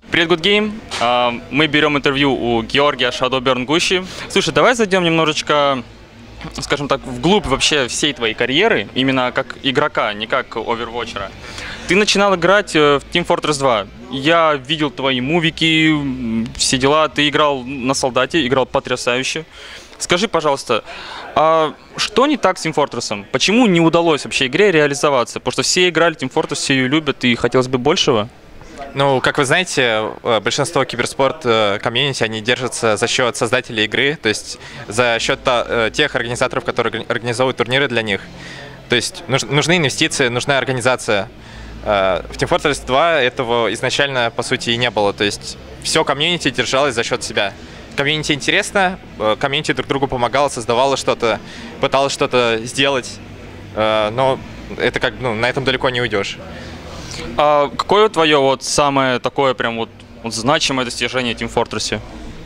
Привет, Good Game. Мы берем интервью у Георгия Shadowburn Gushi. Слушай, давай зайдем немножечко, скажем так, вглубь вообще всей твоей карьеры, именно как игрока, не как овервотчера. Ты начинал играть в Team Fortress 2. Я видел твои мувики, все дела. Ты играл на солдате, играл потрясающе. Скажи, пожалуйста, а что не так с Team Fortress? Почему не удалось вообще игре реализоваться? Потому что все играли Team Fortress, все ее любят, и хотелось бы большего. Ну, как вы знаете, большинство киберспорт комьюнити, они держатся за счет создателей игры, то есть за счет тех организаторов, которые организовывают турниры для них. То есть нужны инвестиции, нужна организация. В Team Fortress 2 этого изначально, по сути, и не было. То есть все комьюнити держалось за счет себя. Комьюнити интересно, комьюнити друг другу помогало, создавало что-то, пыталось что-то сделать, но это как, на этом далеко не уйдешь. А какое твое вот самое такое прям вот значимое достижение в Team Fortress?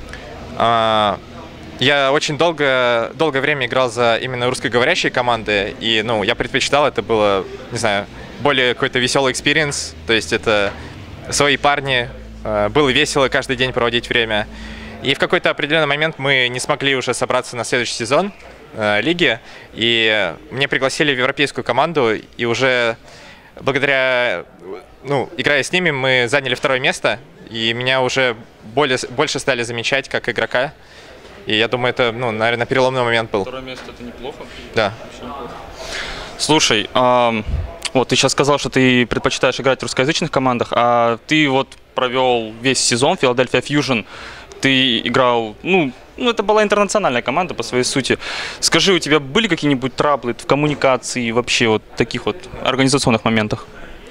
Я очень долгое время играл за именно русскоговорящие команды, и я предпочитал, это было, не знаю, более какой-то веселый экспириенс, то есть это свои парни, было весело каждый день проводить время. И в какой-то определенный момент мы не смогли уже собраться на следующий сезон лиги, и меня пригласили в европейскую команду, и уже благодаря, играя с ними, мы заняли 2-е место, и меня уже больше стали замечать как игрока. И я думаю, это, наверное, переломный момент был. 2-е место — это неплохо? Да. Слушай, вот ты сейчас сказал, что ты предпочитаешь играть в русскоязычных командах, а ты вот провел весь сезон Philadelphia Fusion. Ты играл, это была интернациональная команда по своей сути. Скажи, у тебя были какие-нибудь траблы в коммуникации, вообще вот таких вот организационных моментах?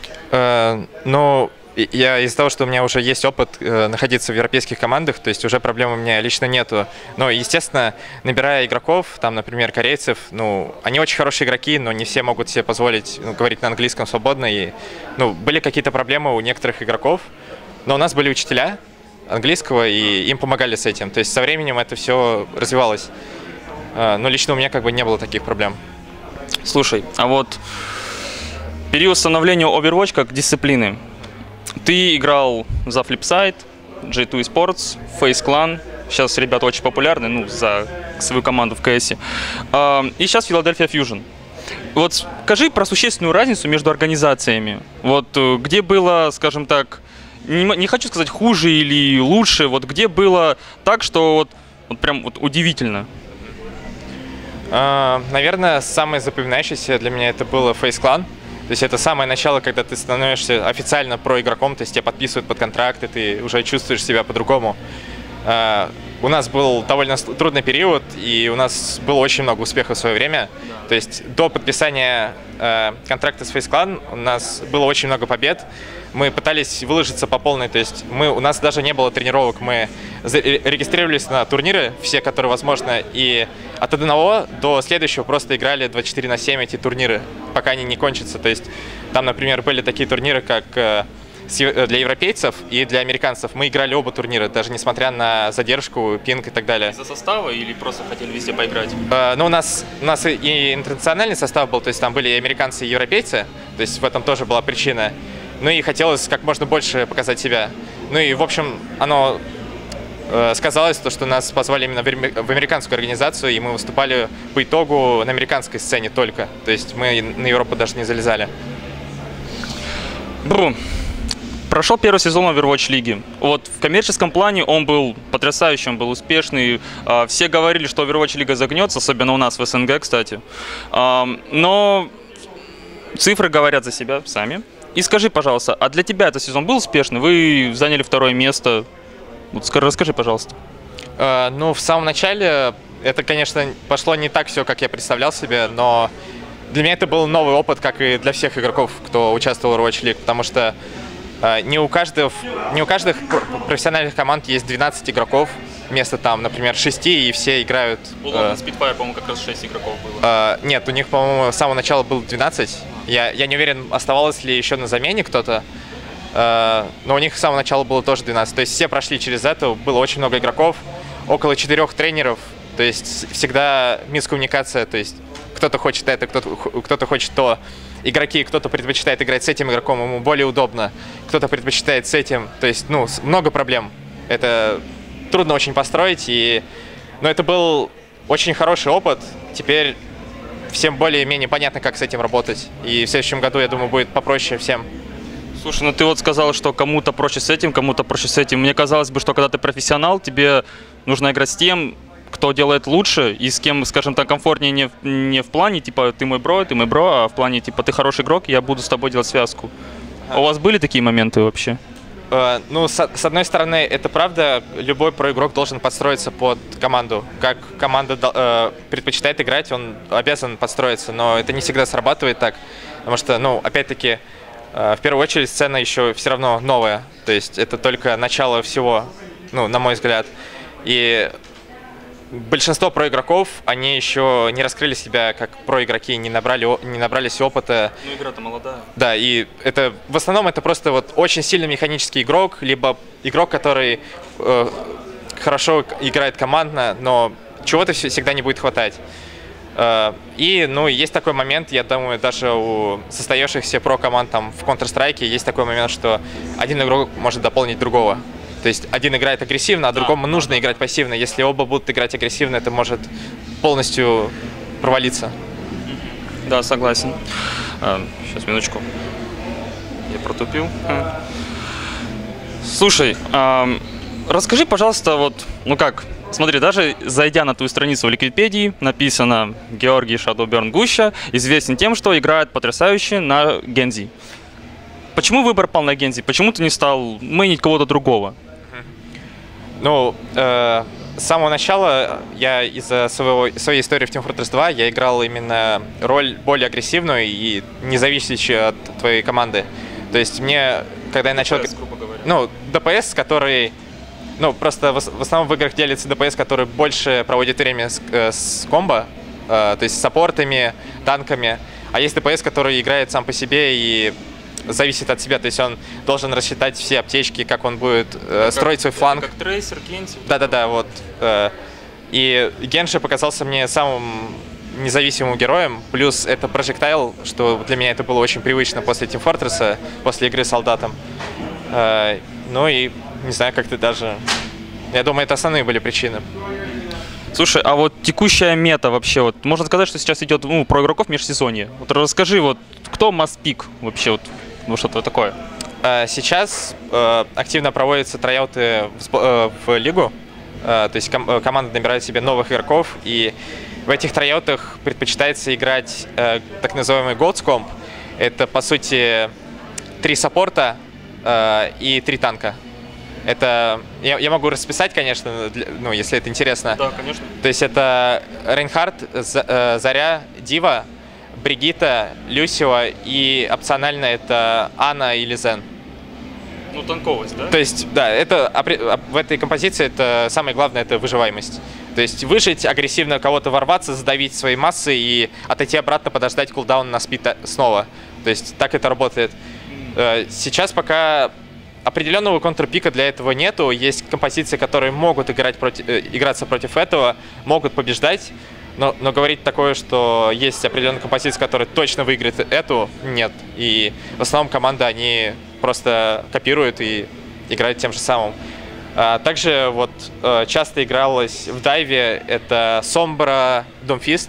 Я из-за того, что у меня уже есть опыт находиться в европейских командах, то есть уже проблем у меня лично нету. Но, естественно, набирая игроков, там, например, корейцев, они очень хорошие игроки, но не все могут себе позволить говорить на английском свободно. И, были какие-то проблемы у некоторых игроков, но у нас были учителя английского, и им помогали с этим. То есть со временем это все развивалось. Но лично у меня как бы не было таких проблем. Слушай, а вот период становления Overwatch как дисциплины. Ты играл за Flipside, J2 Esports, Face Clan. Сейчас ребята очень популярны, за свою команду в КС. И сейчас Philadelphia Fusion. Вот скажи про существенную разницу между организациями. Вот где было, скажем так, не хочу сказать хуже или лучше, вот где было так, что вот прям вот удивительно? Наверное, самое запоминающееся для меня это было Face Clan. То есть это самое начало, когда ты становишься официально проигроком, то есть тебя подписывают под контракт, и ты уже чувствуешь себя по-другому. У нас был довольно трудный период, и у нас было очень много успехов в свое время. То есть до подписания контракта с Face Clan у нас было очень много побед. Мы пытались выложиться по полной, то есть у нас даже не было тренировок, мы регистрировались на турниры, все, которые возможно, и от одного до следующего просто играли 24/7 эти турниры, пока они не кончатся. То есть там, например, были такие турниры, как для европейцев и для американцев. Мы играли оба турнира, даже несмотря на задержку, пинг и так далее. Из-за состава или просто хотели везде поиграть? У нас и интернациональный состав был, то есть там были и американцы, и европейцы, то есть в этом тоже была причина. И хотелось как можно больше показать себя. И, в общем, оно сказалось, что нас позвали именно в американскую организацию, и мы выступали по итогу на американской сцене только. То есть мы на Европу даже не залезали. Прошел первый сезон Overwatch лиги. Вот в коммерческом плане он был потрясающий, он был успешный. Все говорили, что Overwatch лига загнется, особенно у нас в СНГ, кстати. Но цифры говорят за себя сами. И скажи, пожалуйста, а для тебя этот сезон был успешный? Вы заняли 2-е место. Вот расскажи, пожалуйста. В самом начале это, конечно, пошло не так все, как я представлял себе, но для меня это был новый опыт, как и для всех игроков, кто участвовал в Overwatch League, потому что не у каждых профессиональных команд есть 12 игроков, вместо там, например, 6, и все играют. У London Spitfire, по-моему, как раз 6 игроков было. Нет, у них, по-моему, с самого начала было 12. Я не уверен, оставалось ли еще на замене кто-то, но у них с самого начала было тоже 12. То есть все прошли через это, было очень много игроков, около 4 тренеров, то есть всегда мискоммуникация, то есть кто-то хочет это, кто-то хочет то. Игроки, кто-то предпочитает играть с этим игроком, ему более удобно, кто-то предпочитает с этим. То есть, ну, много проблем. Это трудно очень построить, но это был очень хороший опыт. Теперь всем более-менее понятно, как с этим работать. И в следующем году, я думаю, будет попроще всем. Слушай, ну ты вот сказал, что кому-то проще с этим, кому-то проще с этим. Мне казалось бы, что когда ты профессионал, тебе нужно играть с тем, кто делает лучше и с кем, скажем так, комфортнее не в плане, типа, ты мой бро, а в плане, типа, ты хороший игрок, я буду с тобой делать связку. А у вас были такие моменты вообще? Ну, с одной стороны, это правда, любой проигрок должен подстроиться под команду. Как команда предпочитает играть, он обязан подстроиться, но это не всегда срабатывает так, потому что, ну, опять-таки, в первую очередь, сцена еще все равно новая, то есть это только начало всего, ну, на мой взгляд. И большинство проигроков, они еще не раскрыли себя как проигроки, не набрались опыта. Ну, игра-то молодая. Да, и это в основном это просто вот очень сильный механический игрок, либо игрок, который хорошо играет командно, но чего-то всегда не будет хватать. И, ну, есть такой момент, я думаю, даже у состоявшихся про-команд там в Counter-Strike есть такой момент, что один игрок может дополнить другого. То есть один играет агрессивно, а другому нужно играть пассивно. Если оба будут играть агрессивно, это может полностью провалиться. Да, согласен. Сейчас, минуточку. Я протупил. Слушай, расскажи, пожалуйста, вот, ну как, смотри, даже зайдя на твою страницу в Википедии, написано Георгий Shadowburn Гуща, известен тем, что играет потрясающе на Гензи. Почему выбор пал на Гензи? Почему ты не стал мейнить кого-то другого? Ну, с самого начала я из-за своей истории в Team Fortress 2 я играл именно роль более агрессивную и не зависящую от твоей команды. То есть мне, когда я начал... ДПС, грубо говоря. Ну, ДПС, который... Ну, просто в основном в играх делится ДПС, который больше проводит время с комбо, то есть с саппортами, танками. А есть ДПС, который играет сам по себе и зависит от себя, то есть он должен рассчитать все аптечки, как он будет строить свой фланг. Как трейсер, Гензи. Да-да-да, вот. И Генши показался мне самым независимым героем, плюс это Projectile, что для меня это было очень привычно после Team Fortress, после игры с солдатом. Ну и, не знаю, как-то даже... Я думаю, это основные были причины. Слушай, а вот текущая мета вообще, вот можно сказать, что сейчас идет про игроков межсезонье. Вот расскажи, вот кто must pick вообще, вот, ну что-то такое? Сейчас активно проводятся трайауты в лигу, то есть команда набирает себе новых игроков, и в этих трайаутах предпочитается играть так называемый Goats Comp. Это, по сути, 3 саппорта и 3 танка. Это я могу расписать, конечно, ну, если это интересно. Да, конечно. То есть это Рейнхард, Заря, Дива, Бригитта, Люсио и опционально это Анна или Зен. Ну, танковость, да? То есть, да, это в этой композиции это самое главное, это выживаемость. То есть выжить, агрессивно кого-то ворваться, задавить свои массы и отойти обратно, подождать кулдаун на спид снова. То есть так это работает. Сейчас пока определенного контрпика для этого нету. Есть композиции, которые могут играться против этого, могут побеждать. Но говорить такое, что есть определенная композиция, которая точно выиграет эту, нет. И в основном команды, они просто копируют и играют тем же самым. Также вот часто игралось в дайве, это Сомбра, Doomfist,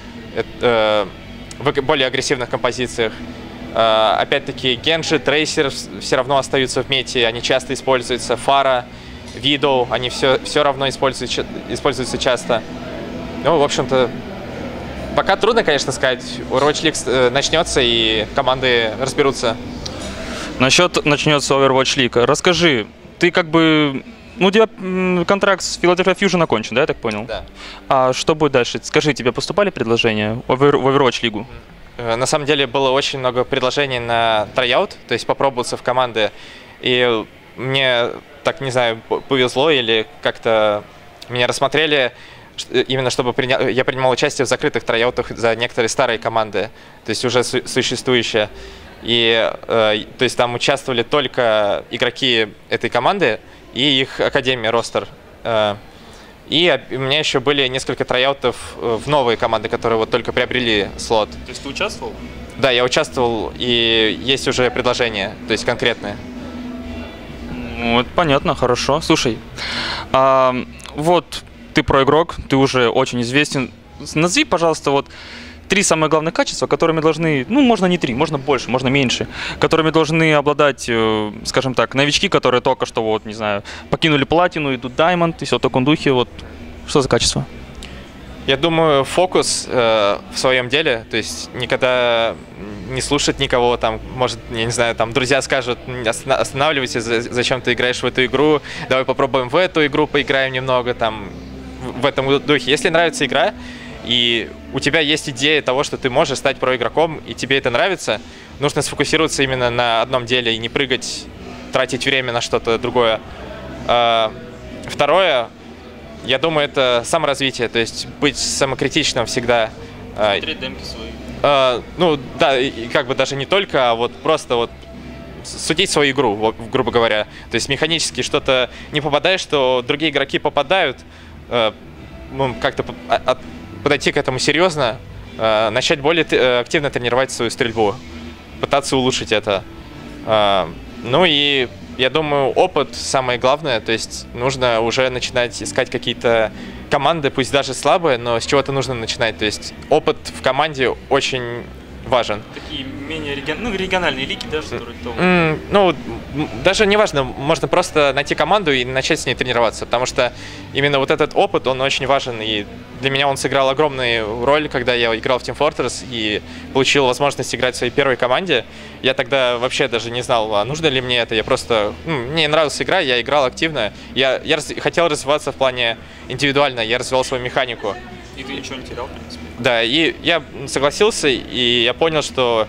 в более агрессивных композициях. Опять-таки Генши, Трейсер все равно остаются в мете, они часто используются. Фара, Видоу, они все равно используются часто. Ну, в общем-то, пока трудно, конечно, сказать. Overwatch League начнется, и команды разберутся. Насчет начнется Overwatch League. Расскажи, ты как бы... Ну, у тебя контракт с Philadelphia Fusion окончен, да, я так понял? Да. А что будет дальше? Скажи, тебе поступали предложения в Overwatch League? На самом деле было очень много предложений на трайаут, то есть попробоваться в команды. И мне, так не знаю, повезло или как-то меня рассмотрели, именно чтобы я принимал участие в закрытых трайаутах за некоторые старые команды, то есть уже существующие. И то есть там участвовали только игроки этой команды и их академия, ростер. И у меня еще были несколько трайаутов в новые команды, которые вот только приобрели слот. То есть ты участвовал? Да, я участвовал, и есть уже предложения, то есть конкретные. Ну, это понятно, хорошо. Слушай, вот ты проигрок, ты уже очень известен. Назови, пожалуйста, вот 3 самых главных качества, которыми должны, ну, можно не 3, можно больше, можно меньше, которыми должны обладать, скажем так, новички, которые только что, вот, не знаю, покинули платину, идут Diamond, и все в таком духе, вот, что за качество? Я думаю, фокус в своем деле, то есть никогда не слушать никого, там, может, я не знаю, там, друзья скажут, останавливайся, зачем ты играешь в эту игру, давай попробуем в эту игру, поиграем немного, там, в этом духе. Если нравится игра, и у тебя есть идея того, что ты можешь стать проигроком, и тебе это нравится, нужно сфокусироваться именно на одном деле и не прыгать, тратить время на что-то другое. Второе, я думаю, это саморазвитие, то есть быть самокритичным всегда. Смотреть демки свои. Ну, да, и как бы даже не только, а вот просто вот судить свою игру, грубо говоря. То есть механически что-то не попадаешь, что другие игроки попадают, как-то подойти к этому серьезно, начать более активно тренировать свою стрельбу, пытаться улучшить это. Ну и я думаю, опыт самое главное, то есть нужно уже начинать искать какие-то команды, пусть даже слабые, но с чего-то нужно начинать. То есть опыт в команде очень важен. Такие менее региональные лиги, да, которые... Ну, даже не важно, можно просто найти команду и начать с ней тренироваться, потому что именно вот этот опыт, он очень важен, и для меня он сыграл огромную роль, когда я играл в Team Fortress и получил возможность играть в своей первой команде. Я тогда вообще даже не знал, а нужно ли мне это, я просто... мне нравилась игра, я играл активно, я хотел развиваться в плане индивидуально, я развивал свою механику. И ты ничего не терял, в принципе. Да, и я согласился, и я понял, что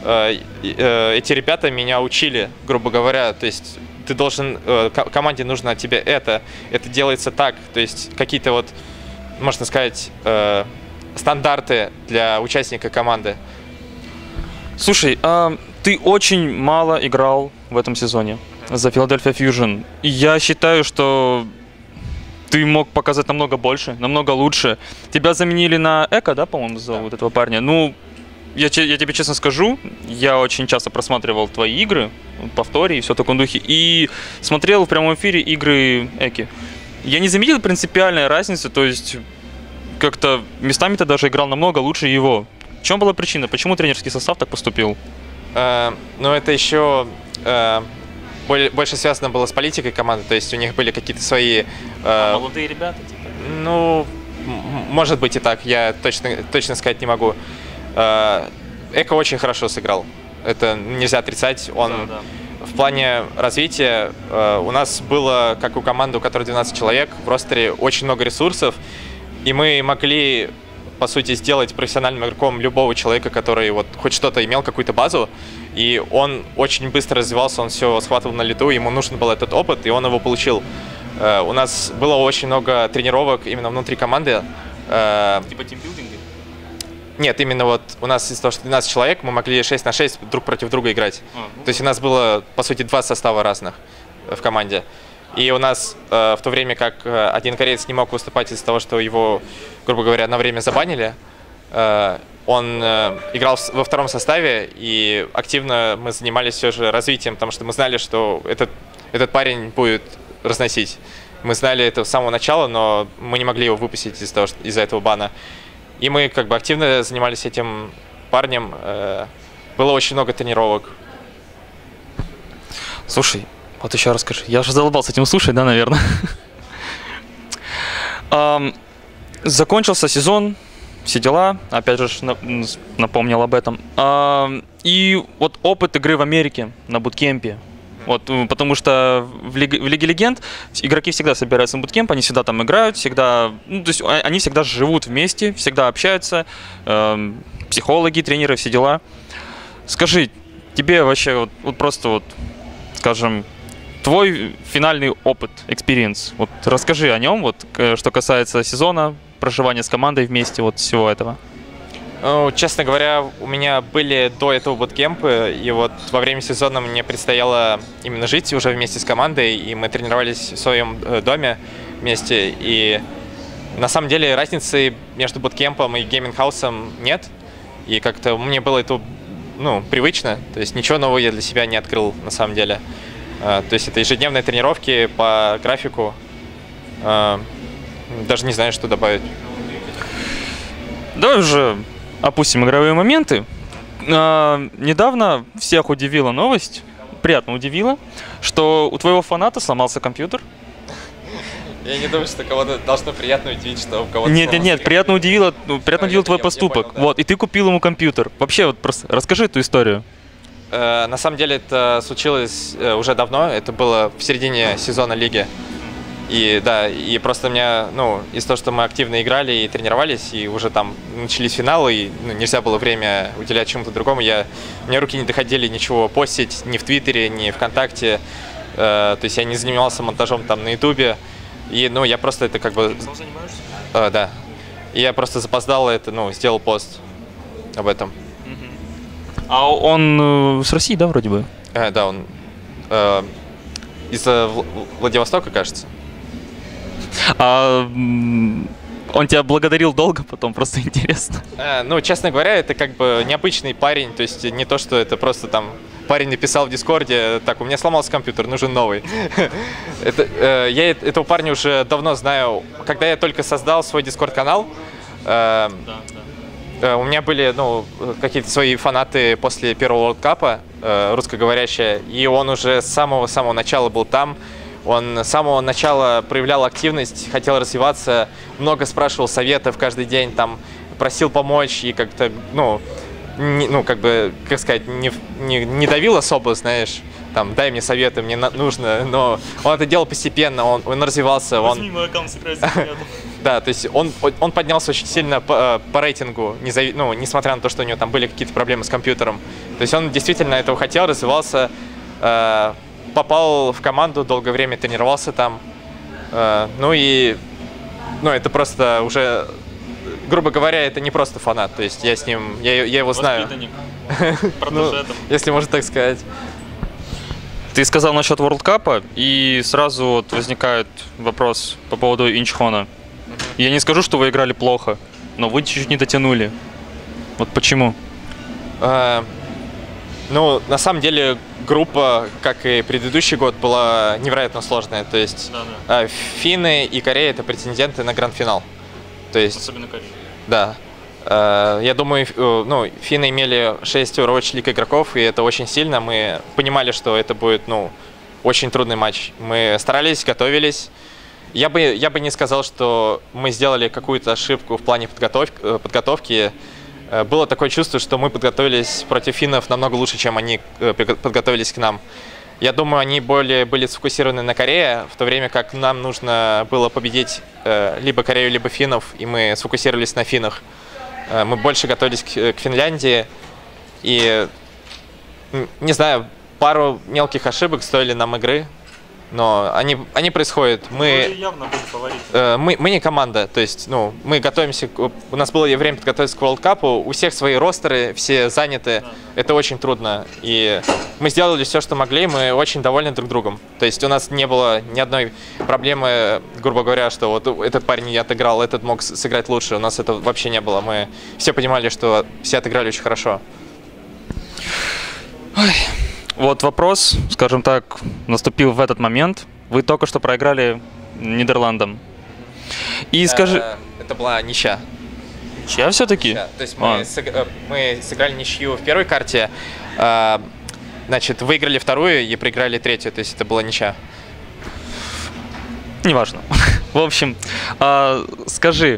эти ребята меня учили, грубо говоря. То есть ты должен, команде нужно от тебя это делается так. То есть какие-то вот, можно сказать, стандарты для участника команды. Слушай, ты очень мало играл в этом сезоне за Philadelphia Fusion. И я считаю, что ты мог показать намного больше, намного лучше. Тебя заменили на Эко, да, по-моему, зовут этого парня? Ну, я тебе честно скажу, я очень часто просматривал твои игры, повтори и все в таком духе, и смотрел в прямом эфире игры Эки. Я не заметил принципиальной разницы, то есть как-то местами ты даже играл намного лучше его. В чем была причина? Почему тренерский состав так поступил? Ну, это еще... больше связано было с политикой команды, то есть у них были какие-то свои... молодые ребята, типа? Ну, может быть и так, я точно сказать не могу. Эко очень хорошо сыграл, это нельзя отрицать. Он да. в плане развития у нас было, как у команды, у которой 12 человек, в ростере очень много ресурсов, и мы могли, по сути, сделать профессиональным игроком любого человека, который вот хоть что-то имел, какую-то базу. И он очень быстро развивался, он все схватывал на лету, ему нужен был этот опыт, и он его получил. У нас было очень много тренировок именно внутри команды. Типа тимбилдинга? Нет, именно вот у нас из-за того, что 12 человек, мы могли 6 на 6 друг против друга играть. То есть у нас было, по сути, 2 состава разных в команде. И у нас в то время как один кореец не мог выступать из-за того, что его, грубо говоря, на время забанили, он играл во втором составе, и активно мы занимались все же развитием, потому что мы знали, что этот парень будет разносить. Мы знали это с самого начала, но мы не могли его выпустить из-за этого бана. И мы как бы активно занимались этим парнем. Было очень много тренировок. Слушай, вот еще расскажи. Я уже задолбался этим слушать, да, наверное? Закончился сезон. Все дела, опять же напомнил об этом. И вот опыт игры в Америке на буткемпе. Вот, потому что в Лиге Легенд игроки всегда собираются на буткемп, они всегда там играют, всегда, ну, то есть они всегда живут вместе, всегда общаются, психологи, тренеры, все дела. Скажи, тебе вообще вот просто вот, скажем, твой финальный опыт, experience, вот расскажи о нем, вот, что касается сезона, проживания с командой вместе, вот всего этого. Ну, честно говоря, у меня были до этого буткемпы, и вот во время сезона мне предстояло именно жить уже вместе с командой, и мы тренировались в своем доме вместе, и На самом деле разницы между буткемпом и гейминг-хаусом нет. И как-то мне было это, ну, привычно. То есть ничего нового я для себя не открыл на самом деле. То есть это ежедневные тренировки по графику. Даже не знаю, что добавить. Давай уже опустим игровые моменты. Недавно всех удивила новость, приятно удивила, что у твоего фаната сломался компьютер. Я не думаю, что кого-то должно приятно удивить, что у кого-то Нет, приятно удивил твой поступок. понял, да. Вот, и ты купил ему компьютер. Вообще, вот просто расскажи эту историю. На самом деле это случилось уже давно, это было в середине сезона лиги. И да, и просто меня, ну, из-за того, что мы активно играли и тренировались, и уже там начались финалы, и нельзя было время уделять чему-то другому, мне руки не доходили ничего постить ни в Твиттере, ни ВКонтакте, то есть я не занимался монтажом там на Ютубе, и, ну, я просто это как бы... Да. И я просто запоздал это, ну, сделал пост об этом. А он с России, да, вроде бы? Да, он из Владивостока, кажется. А он тебя благодарил долго потом, просто интересно. Ну, честно говоря, это как бы необычный парень, то есть не то, что это просто там парень написал в Дискорде, так, у меня сломался компьютер, нужен новый. Я этого парня уже давно знаю. Когда я только создал свой Дискорд-канал, у меня были, ну, какие-то свои фанаты после первого World Cup, русскоговорящие, и он уже с самого начала был там. Он с самого начала проявлял активность, хотел развиваться, много спрашивал советов каждый день, там, просил помочь и как-то, ну, как бы, как сказать, не давил особо, знаешь, там, дай мне советы, мне нужно, но он это делал постепенно, он развивался. Возьми мой аккаунт, сыграй советы. Да, то есть он поднялся очень сильно по рейтингу, несмотря на то, что у него там были какие-то проблемы с компьютером. То есть он действительно этого хотел, развивался, попал в команду, долгое время тренировался там. Ну, это просто уже, грубо говоря, это не просто фанат. То есть я с ним, я его знаю. Если можно так сказать. Ты сказал насчет World Cup, и сразу вот возникает вопрос по поводу Инчхона. Я не скажу, что вы играли плохо, но вы чуть-чуть не дотянули. Вот почему? Ну, на самом деле, группа, как и предыдущий год, была невероятно сложная. То есть финны и Корея — это претенденты на гранд-финал. То есть, особенно Корея. Да. Я думаю, ну, финны имели 6 Overwatch League игроков, и это очень сильно. Мы понимали, что это будет, ну, очень трудный матч. Мы старались, готовились. Я бы не сказал, что мы сделали какую-то ошибку в плане подготовки. Было такое чувство, что мы подготовились против финнов намного лучше, чем они подготовились к нам. Я думаю, они более были сфокусированы на Корее, в то время как нам нужно было победить либо Корею, либо финнов, и мы сфокусировались на финнах. Мы больше готовились к Финляндии, и, не знаю, пару мелких ошибок стоили нам игры, но они происходят. Мы не команда, то есть, ну, мы готовимся, у нас было время подготовиться к World Cup, у всех свои ростеры, все заняты, это очень трудно, и мы сделали все, что могли, мы очень довольны друг другом. То есть у нас не было ни одной проблемы, грубо говоря, что вот этот парень не отыграл, этот мог сыграть лучше, у нас это вообще не было, мы все понимали, что все отыграли очень хорошо. Ой. Вот вопрос, скажем так, наступил в этот момент. Вы только что проиграли Нидерландам. И скажи... Это была ничья. Ничья все-таки? То есть мы сыграли ничью в первой карте, значит, выиграли вторую и проиграли третью, то есть это была ничья. Неважно. В общем, скажи...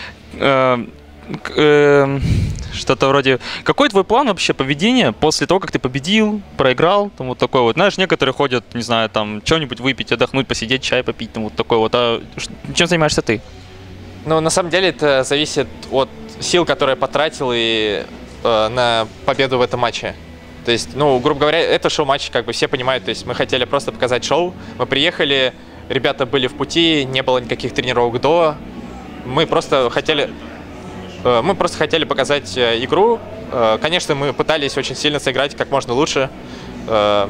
что-то вроде... Какой твой план вообще поведения после того, как ты победил, проиграл? Там вот такой вот. Знаешь, некоторые ходят, не знаю, там, что-нибудь выпить, отдохнуть, посидеть, чай попить, там вот такой вот. А чем занимаешься ты? Ну, на самом деле, это зависит от сил, которые я потратил на победу в этом матче. То есть, ну, грубо говоря, это шоу-матч, как бы все понимают. То есть мы хотели просто показать шоу. Мы приехали, ребята были в пути, не было никаких тренировок до. Мы просто хотели показать игру. Конечно, мы пытались очень сильно сыграть как можно лучше.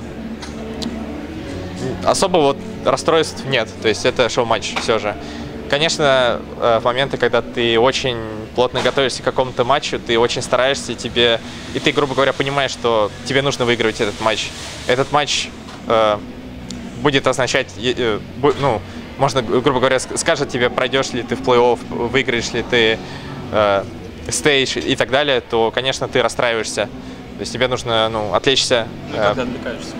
Особо вот расстройств нет. То есть это шоу-матч все же. конечно, в моменты, когда ты очень плотно готовишься к какому-то матчу, ты очень стараешься, и ты, грубо говоря, понимаешь, что тебе нужно выигрывать этот матч. Этот матч будет означать, ну, можно, грубо говоря, скажет тебе, пройдешь ли ты в плей-офф, выиграешь ли ты стейдж и так далее, то, конечно, ты расстраиваешься. То есть тебе нужно, ну, отвлечься. Как ты отвлекаешься?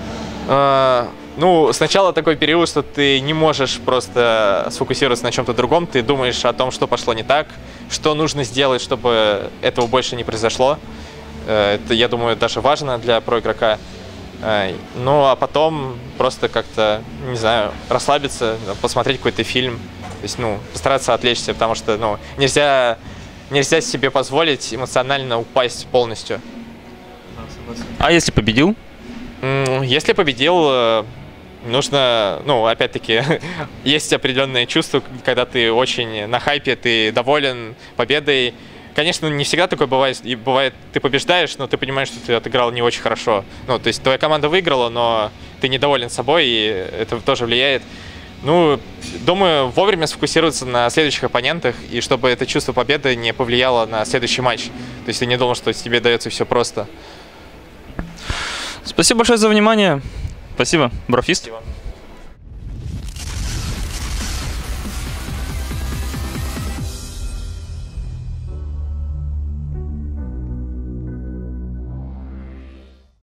Ну, сначала такой период, что ты не можешь просто сфокусироваться на чем-то другом, ты думаешь о том, что пошло не так, что нужно сделать, чтобы этого больше не произошло. Это, я думаю, даже важно для проигрока. Ну, а потом просто как-то, не знаю, расслабиться, посмотреть какой-то фильм, то есть, ну, постараться отвлечься, потому что, ну, нельзя себе позволить эмоционально упасть полностью. А если победил? Если победил, нужно, ну, опять-таки, есть определенное чувство, когда ты очень на хайпе, ты доволен победой. Конечно, не всегда такое бывает. И бывает, ты побеждаешь, но ты понимаешь, что ты отыграл не очень хорошо. Ну, то есть твоя команда выиграла, но ты недоволен собой, и это тоже влияет. Ну, думаю, вовремя сфокусироваться на следующих оппонентах, и чтобы это чувство победы не повлияло на следующий матч. То есть ты не думал, что тебе дается все просто. Спасибо большое за внимание. Спасибо, Брофист. Спасибо.